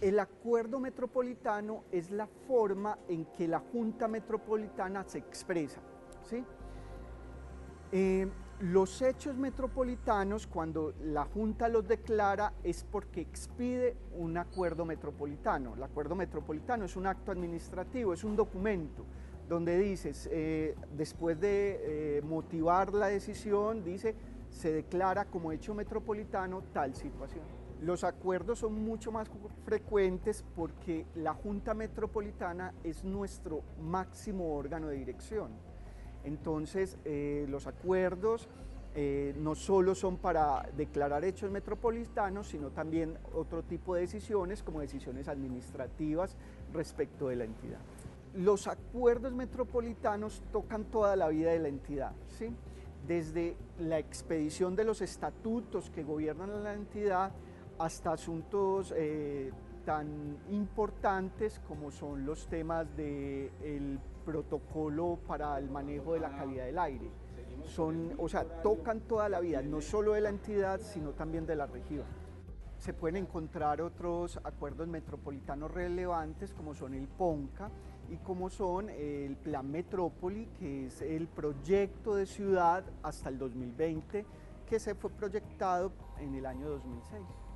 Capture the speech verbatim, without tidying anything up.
El acuerdo metropolitano es la forma en que la Junta Metropolitana se expresa, ¿sí? Eh, los hechos metropolitanos, cuando la Junta los declara, es porque expide un acuerdo metropolitano. El acuerdo metropolitano es un acto administrativo, es un documento donde dices, eh, después de eh, motivar la decisión, dice, se declara como hecho metropolitano tal situación. Los acuerdos son mucho más frecuentes porque la Junta Metropolitana es nuestro máximo órgano de dirección. Entonces, eh, los acuerdos eh, no solo son para declarar hechos metropolitanos, sino también otro tipo de decisiones, como decisiones administrativas respecto de la entidad. Los acuerdos metropolitanos tocan toda la vida de la entidad, ¿sí? Desde la expedición de los estatutos que gobiernan a la entidad hasta asuntos eh, tan importantes como son los temas del protocolo para el manejo de la calidad del aire. Son, o sea, tocan toda la vida, no solo de la entidad, sino también de la región. Se pueden encontrar otros acuerdos metropolitanos relevantes como son el PONCA y como son el Plan Metrópoli, que es el proyecto de ciudad hasta el dos mil veinte que se fue proyectado en el año dos mil seis.